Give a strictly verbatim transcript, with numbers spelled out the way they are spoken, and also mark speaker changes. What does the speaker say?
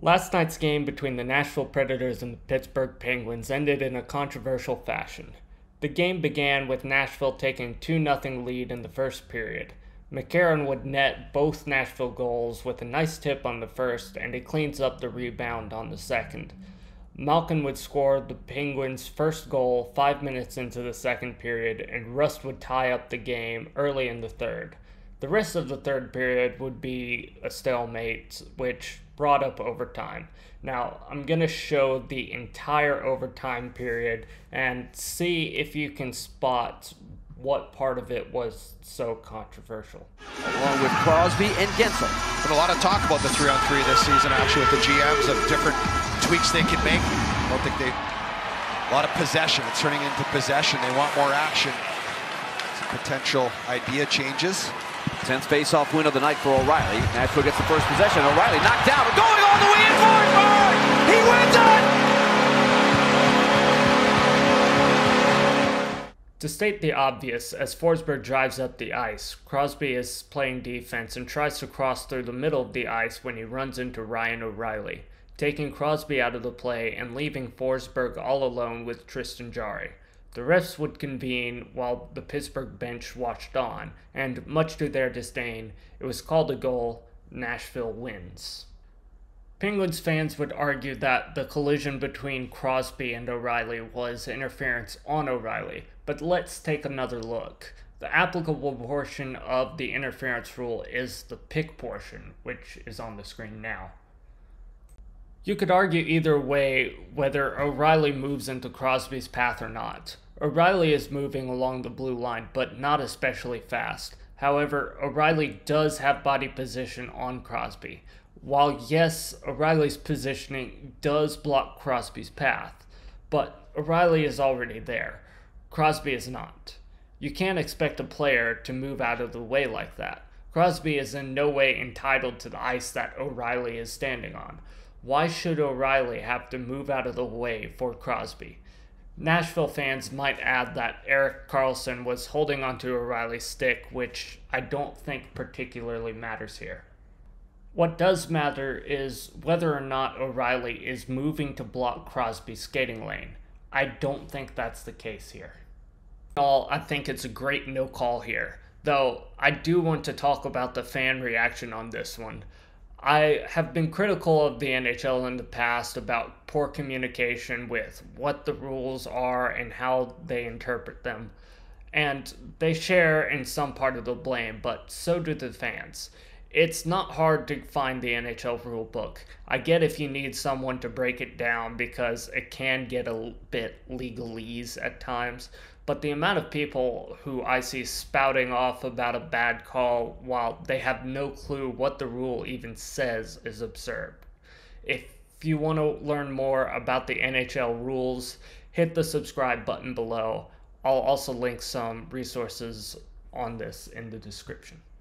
Speaker 1: Last night's game between the Nashville Predators and the Pittsburgh Penguins ended in a controversial fashion. The game began with Nashville taking two nothing lead in the first period. McCarron would net both Nashville goals with a nice tip on the first, and he cleans up the rebound on the second. Malkin would score the Penguins' first goal five minutes into the second period, and Rust would tie up the game early in the third. The rest of the third period would be a stalemate, which brought up overtime. Now, I'm going to show the entire overtime period and see if you can spot what part of it was so controversial.
Speaker 2: Along with Crosby and Gensel.
Speaker 3: Been a lot of talk about the three on three this season, actually, with the G Ms of different tweaks they can make. I don't think they... A lot of possession. It's turning into possession. They want more action. Some potential idea changes.
Speaker 2: Tenth face-off win of the night for O'Reilly. Nashville gets the first possession. O'Reilly knocked down. Going all the way in Forsberg! He wins it!
Speaker 1: To state the obvious, as Forsberg drives up the ice, Crosby is playing defense and tries to cross through the middle of the ice when he runs into Ryan O'Reilly, taking Crosby out of the play and leaving Forsberg all alone with Tristan Jarry. The refs would convene while the Pittsburgh bench watched on, and much to their disdain, it was called a goal. Nashville wins. Penguins fans would argue that the collision between Crosby and O'Reilly was interference on O'Reilly, but let's take another look. The applicable portion of the interference rule is the pick portion, which is on the screen now. You could argue either way whether O'Reilly moves into Crosby's path or not. O'Reilly is moving along the blue line, but not especially fast. However, O'Reilly does have body position on Crosby. While yes, O'Reilly's positioning does block Crosby's path, but O'Reilly is already there. Crosby is not. You can't expect a player to move out of the way like that. Crosby is in no way entitled to the ice that O'Reilly is standing on. Why should O'Reilly have to move out of the way for Crosby? Nashville fans might add that Erik Karlsson was holding onto O'Reilly's stick, which I don't think particularly matters here. What does matter is whether or not O'Reilly is moving to block Crosby's skating lane. I don't think that's the case here. All, I think it's a great no call here, though I do want to talk about the fan reaction on this one. I have been critical of the N H L in the past about poor communication with what the rules are and how they interpret them. And they share in some part of the blame, but so do the fans. It's not hard to find the N H L rule book. I get if you need someone to break it down because it can get a bit legalese at times, but the amount of people who I see spouting off about a bad call while they have no clue what the rule even says is absurd. If you want to learn more about the N H L rules, hit the subscribe button below. I'll also link some resources on this in the description.